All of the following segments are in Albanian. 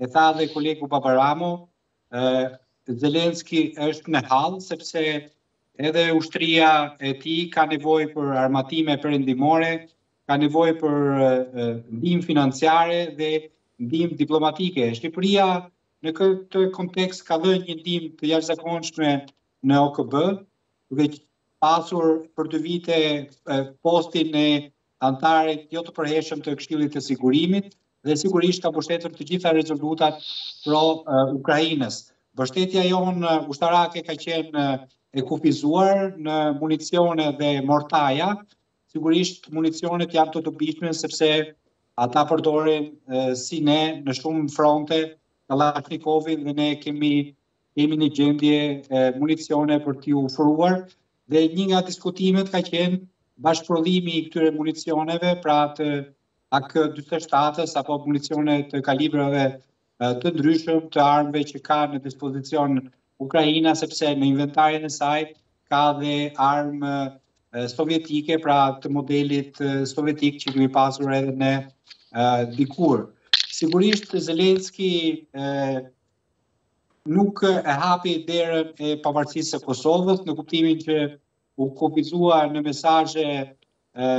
e tha dhe kolegu Babaramo, Zelenski është në hall sepse edhe ushtria e tij ka nevojë për armatime perëndimore, ka nevojë për ndihmë financiare dhe ndihmë diplomatike. Shqipëria në këtë kontekst ka dhënë një ndihmë të jashtëzakonshme në OKB, duke pasur për 2 vite postin e antarit jo të përhershëm të Këshillit të Sigurimit dhe sigurisht ka mbështetur të gjitha rezolutat pro Ukrainës. Mbështetja jonë ushtarake ka qenë e kufizuar në municione dhe mortaja. Sigurisht municionet janë të dobishme sepse ata përdoren si ne në shumë fronte Kalashnikovin dhe ne kemi një gjendje municione për t'ju ofruar dhe një nga diskutimet ka qenë bashkëprodhimi i këtyre municioneve, pra të AK-47-s apo municione të kalibrave të ndryshëm të armëve që ka në dispozicion Ukraina, sepse në inventarin e saj ka dhe armë sovjetike, pra të modelit sovjetik që kemi pasur edhe ne dikur. Sigurisht Zelenski nuk e hapi derën e pavarësisë së Kosovës, në kuptimin që u kufizua në mesazhe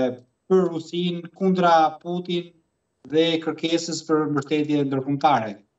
për Rusinë kundra Putin dhe kërkesës për mbështetje ndërkombëtare.